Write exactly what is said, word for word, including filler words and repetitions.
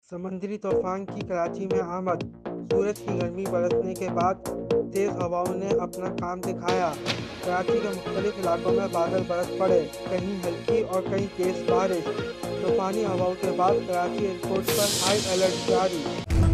समुद्री तूफान की कराची में आमद। सूरज की गर्मी बरसने के बाद तेज हवाओं ने अपना काम दिखाया। कराची के मुख्तलिफ इलाकों में बादल बरस पड़े, कहीं हल्की और कहीं तेज बारिश। तूफानी हवाओं के बाद कराची एयरपोर्ट पर हाई अलर्ट जारी।